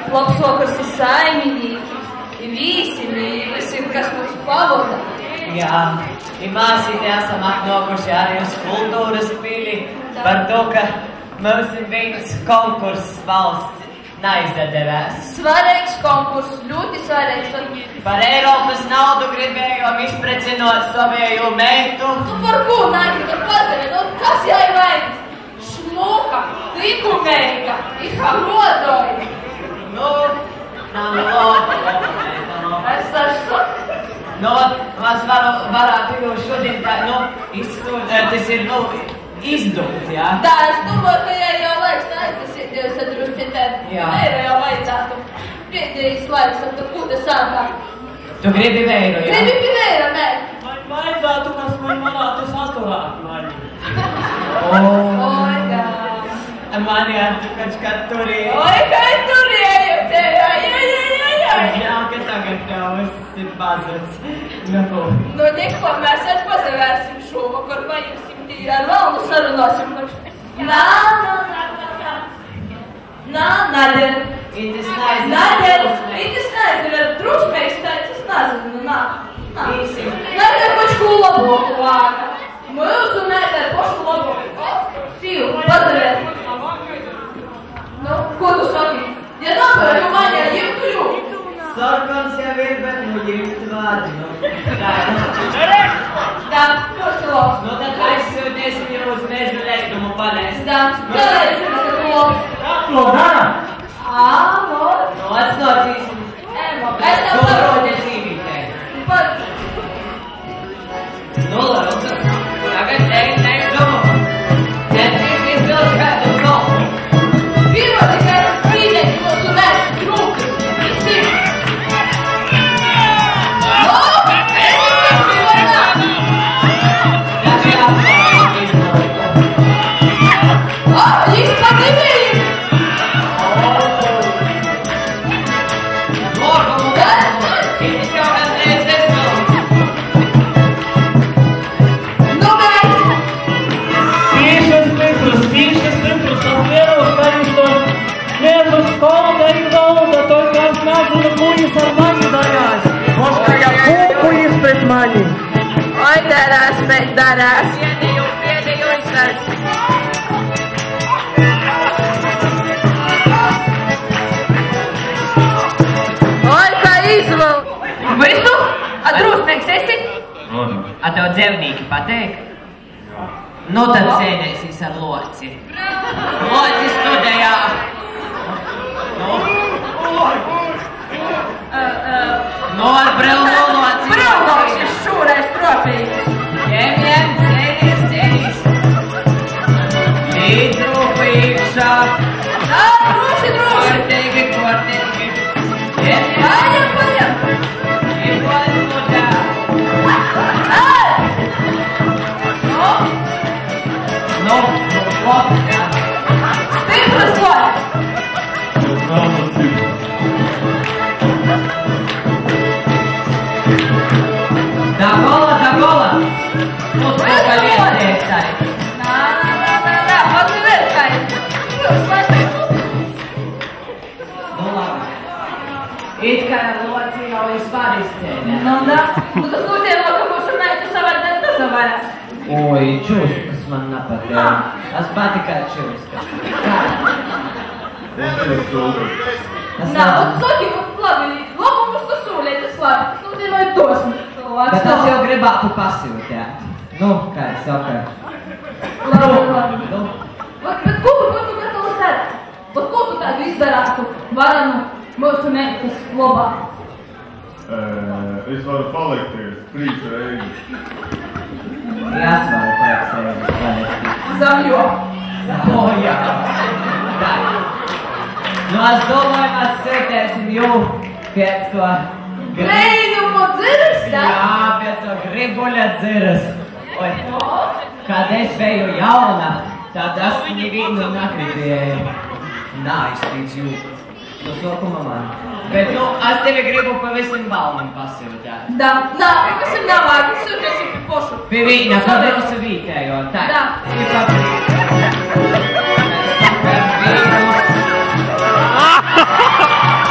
labs vakars ir saimnieki, ir vīsimi, visiem, kas mums pavoda. Jā, ir māsīti esam atnākuši arī uz kultūras pili par to, ka mums ir viens konkurss valsts neizdevās. Svarīgs konkurss, ļoti svarīgs. Par Eiropas naudu gribējām izprecinot savēju meitu. Tu par ko nāki par pazari? Kas jai vajag? Šmuka, likumēga, izhrodoja. Nav labi. Es esmu. Mēs varētu jau šodien tā, tas ir, izdots, jā? Tā, es domāju, ka jau laiks aiztasīties atrustitēt. Vēra jau vajadzētu. Priekdējis laiks, un tu ko tas sākā? Tu gribi vēru, jā? Gribi pie vēra, nē. Man vajadzētu, kas man varētu saturēt mani. Oi, gā. Mani kad turēju. Oi, kā turēju te, jā. Jā, ka tagad jau esi pazuds. Nu, neko, mēs atpazavērsim šovakar, vajagsim. Ar valdu sarunāsim. Nādēļ. Itis nezinu. Nādēļ. Itis nezinu. Trūsmēks tāds, es nezinu. Īsim. Nādēļ pašu laboku vāka. Mūsu nādēļ pašu laboku. Tīvu, padarēt. Ko tu saki? Ja nav par jau maņā, jimtu jū. Sarkans jau ir, bet jimtu vārdi. Tā, kursi labs. Tad aizsūtiesim jau uz mežu leikumu panēst. Tā, kādēļ zinu, ka tu labs. Ko dara? Atsnācīsim. Es tev parodīju sīvītē. Labi, tagad neizdomu. Centīsies vēl kādu kolmu. Pirmā tikai spīdēti mūsu mērķi trūki. Visi. Mani. Oi, darās, bet darās. Piedēju izsvērts. Oi, kā izvēl. Visu? Drūsmēks esi? Tev dzevnīki pateik? Nu tad sēdēsies ar loci. Loci studējā. Ar brilno loci. Brilnos ir šūrais propīgs. Ņem, cēnīs. Līdz rūpu īkšā. Drūsi. Kortīgi. Paņem. Ir mutā. Loci, jā. Stipras loci. Da gola. Mūsu palieciet tā. Nā, atver kā. It kā loci jau ir svarīstēnē. Tas nozīmē, ka mūsu mērķi savādāk daža varās. Oi, čūskas man nepatīk. Es patikā čūskas. Saki, labi, mums tas sūlēt, tas labi. Tas nozīmē dosmi. Bet es jau gribētu pasūtēt. Kā es saku? Labi. Bet ko tu gatavs darāt? Ko tu tādu izdarātu varanu mūsu mērķis labā? Es varu palikties 3 reizes. Jā, es varu palikties. Zamjo. Jā. Tā. Es domāju, mēs sētēsim jau pēc to Grējumu dziras, tā? Jā, pēc to gribuļa dziras. Kad es biju jauna, tad es nevienu negribēju. Neaiztīts jūtu. No sokuma man. Bet, es tevi gribu pavisam balnim pasūtēt. Da, pavisam navāk, sūtēsim pie pošu. Pie vīna, paderosu vītējo. Tā. Da.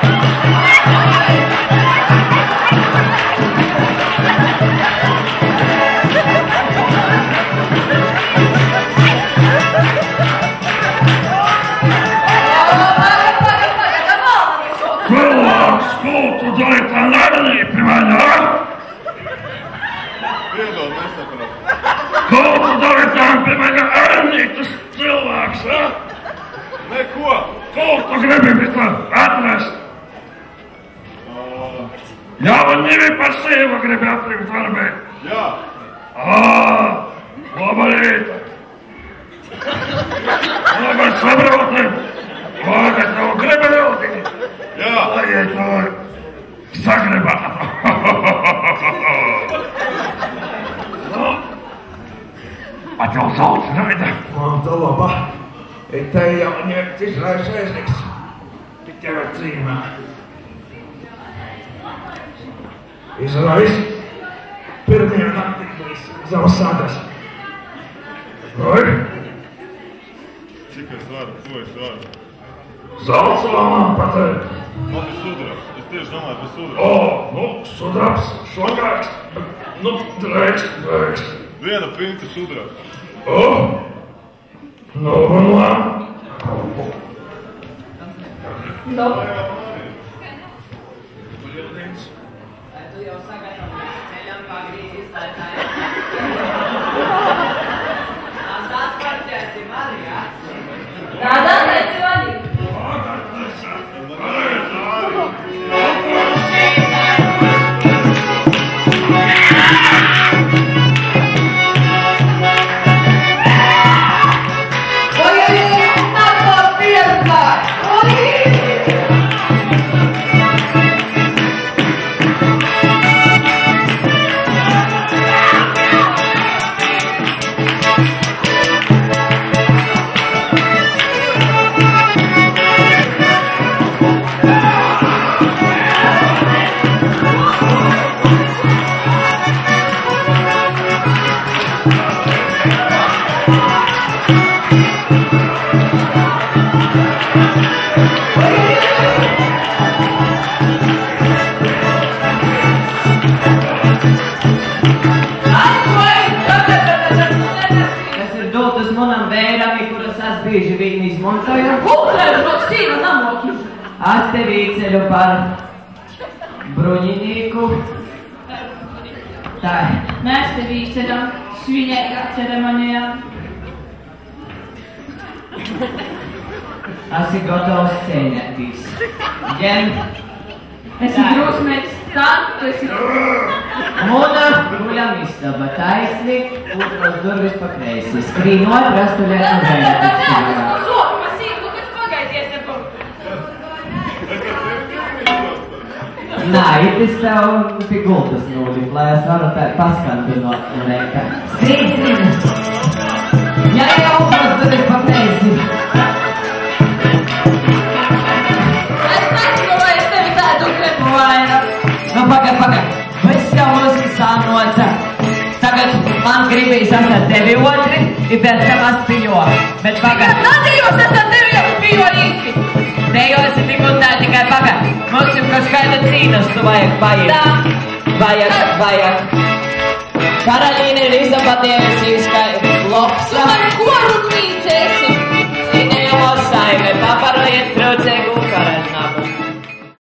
Karaliene Elisabeth